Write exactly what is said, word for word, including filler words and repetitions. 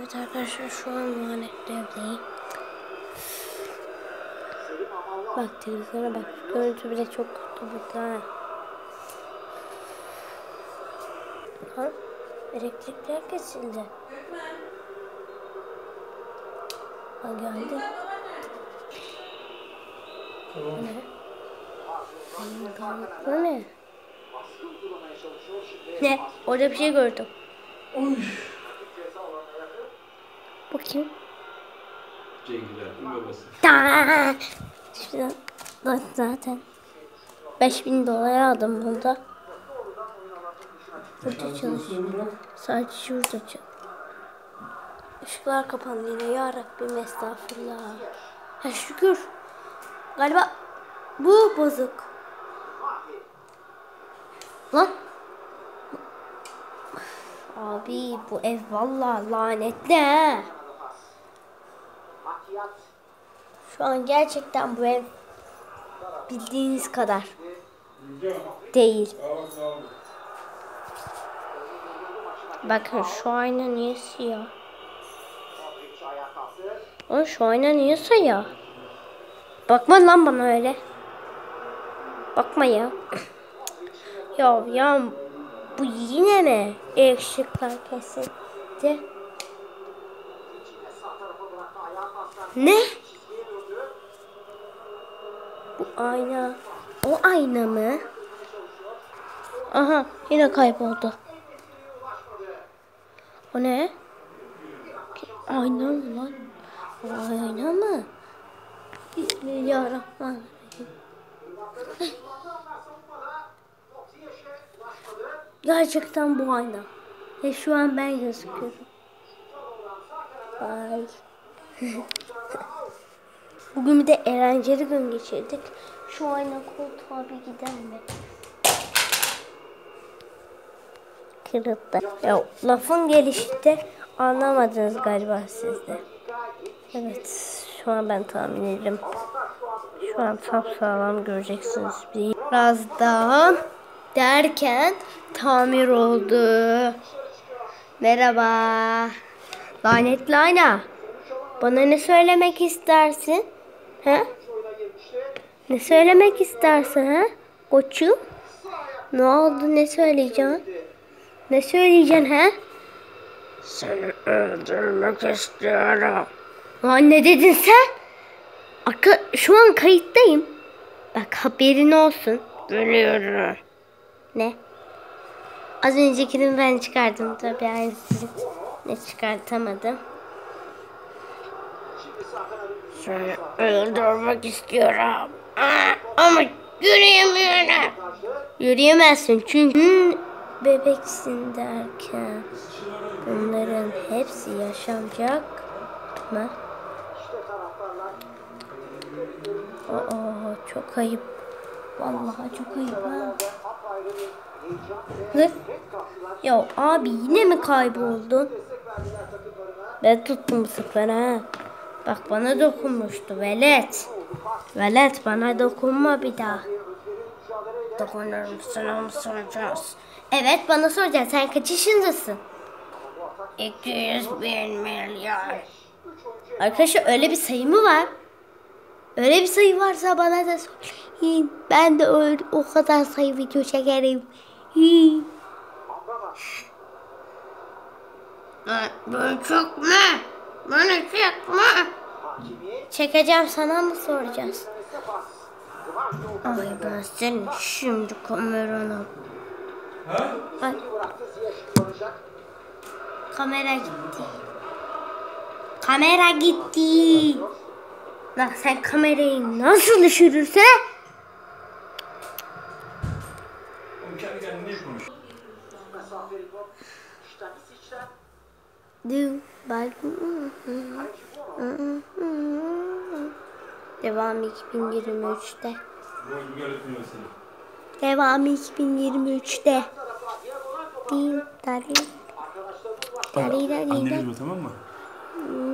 Evet arkadaşlar, şu an lanetli evdeyim. Bak televizyona bak. Görüntü bile çok kötü burada. Ha? Elektrikler kesildi. Ha geldi. Tamam. Bu ne? Bu ne? Ne? Orada bir şey gördüm. Oy. Bu kim? Cengiler'in babası. Tamam. Şuradan zaten beş bin dolara aldım burada. Burada çalışıyor. Sadece şurada çalışıyor. Işıklar kapandı yine. Ya Rabbim estağfurullah. Ha şükür. Galiba bu bozuk. Lan. Abi bu ev vallahi lanetli he. Şu an gerçekten bu ev bildiğiniz kadar değil. Bakın şu ayna niye siyah? Oğlum şu ayna niye siyah? Bakma lan bana öyle. Bakma ya. Ya ya bu yine mi? Işıklar kesildi. Ne? Bu ayna. O ayna mı? Aha yine kayboldu. O ne? Ayna mı lan? O ayna mı? Bismillahirrahmanirrahim. Gerçekten bu ayna. Ve şu an ben gözüküyorum. Ay. Bugün bir de eğlenceli gün geçirdik. Şu ayna koltuğa bir gidelim mi? Kırıldı. Ya lafın gelişte anlamadınız galiba siz de. Evet. Şu an ben tahmin ederim. Şu an sapsağlam göreceksiniz. Birazdan derken tamir oldu. Merhaba. Lanetli ayna. Bana ne söylemek istersin? He? Ne söylemek istersin he? Koçum. Ne oldu? Ne söyleyeceksin? Ne söyleyeceksin he? Seni öldürmek istiyorum. Lan ne dedin sen? Arka, şu an kayıttayım. Bak haberin olsun. Biliyorum. Ne? Az öncekini ben çıkardım tabii aynısını. Ne çıkartamadım. Seni öldürmek istiyorum. Aa, ama yürüyemiyorum. Yürüyemezsin çünkü bebeksin derken bunların hepsi yaşanacak mı? Aa, çok ayıp. Vallahi çok ayıp ha. Ne? Ya abi yine mi kayboldun? Ben tuttum bu sefer ha. Bak bana dokunmuştu velet. Velet bana dokunma bir daha. Dokunurum, sana mı soracağız? Evet bana soracaksın. Sen kaç yaşındasın? iki yüz bin milyar. Arkadaşlar öyle bir sayı mı var? Öyle bir sayı varsa bana da söyleyin. Ben de öyle, o kadar sayı video çekerim. Bunu çekme. Bunu çekme. Çekeceğim, sana mı soracağız? Ay ben senin şimdi kamerana. Ay. Kamera gitti. Kamera gitti. Lan sen kamerayı nasıl düşürürsen? Kendi kendine niye konuş? Devam iki bin yirmi üçte. Bu öğretmiyor seni. Devam iki bin yirmi üçte. Din, dari, dari, dari, Anneni diyor, tamam mı?